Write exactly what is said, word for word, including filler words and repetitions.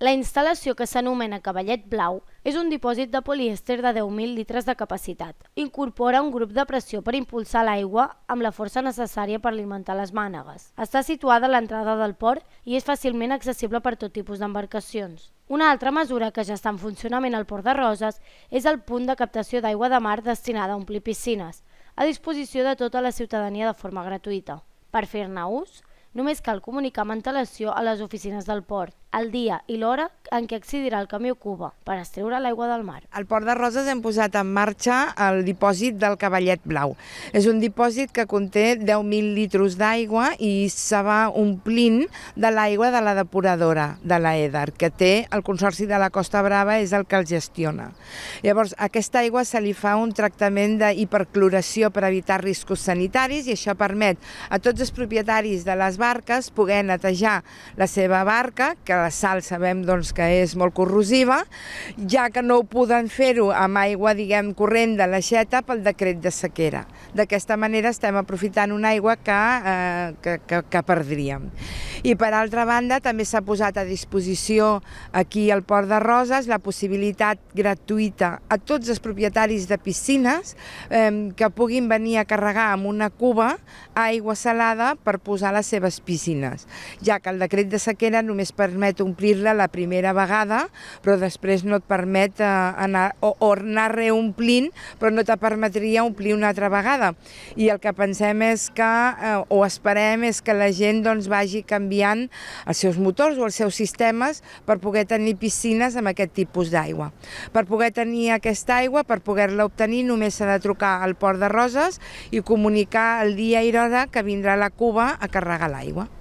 La instal·lació, que s'anomena Cavallet Blau, és un dipòsit de polièster de deu mil litres de capacitat. Incorpora un grup de pressió per impulsar l'aigua amb la força necessària per alimentar les mànegues. Està situada a l'entrada del port i és fàcilment accessible per tot tipus d'embarcacions. Una altra mesura que ja està en funcionament al Port de Roses és el punt de captació d'aigua de mar destinada a omplir piscines, a disposició de tota la ciutadania de forma gratuïta. Per fer-ne ús, només cal comunicar amb antelació a les oficines del port el dia i l'hora en què accedirà el camió Cuba per extreure l'aigua del mar. Al Port de Roses hem posat en marxa el dipòsit del Cavallet Blau. És un dipòsit que conté deu mil litres d'aigua i se va omplint de l'aigua de la depuradora de l'Eder, que té el Consorci de la Costa Brava, és el que el gestiona. Llavors, a aquesta aigua se li fa un tractament d'hipercloració per evitar riscos sanitaris i això permet a tots els propietaris de les barques poder netejar la seva barca, que la sal sabem doncs, que és molt corrosiva, ja que no ho poden fer-ho amb aigua diguem corrent de l'aixeta pel decret de sequera. D'aquesta manera estem aprofitant una aigua que, eh, que, que, que perdríem. I per altra banda també s'ha posat a disposició aquí al Port de Roses la possibilitat gratuïta a tots els propietaris de piscines eh, que puguin venir a carregar amb una cuba aigua salada per posar a les seves piscines, ja que el decret de sequera només permet omplir-la la primera vegada, però després no et permet eh, anar, o, o anar reomplint, però no te permetria omplir una altra vegada. I el que pensem és que, eh, o esperem, és que la gent doncs, vagi canviant els seus motors o els seus sistemes per poder tenir piscines amb aquest tipus d'aigua. Per poder tenir aquesta aigua, per poder-la obtenir, només s'ha de trucar al Port de Roses i comunicar el dia i l'hora que vindrà la cuba a carregar l'aigua.